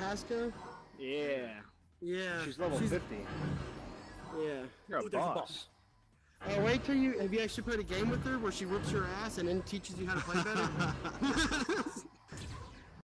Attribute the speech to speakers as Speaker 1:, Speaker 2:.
Speaker 1: Pasco?
Speaker 2: Yeah.
Speaker 1: Yeah.
Speaker 2: She's level 50.
Speaker 1: Yeah.
Speaker 2: You're a
Speaker 3: Ooh, there's a
Speaker 2: boss.
Speaker 1: Oh, wait till have you actually played a game with her where she whoops your ass and then teaches you how to play better?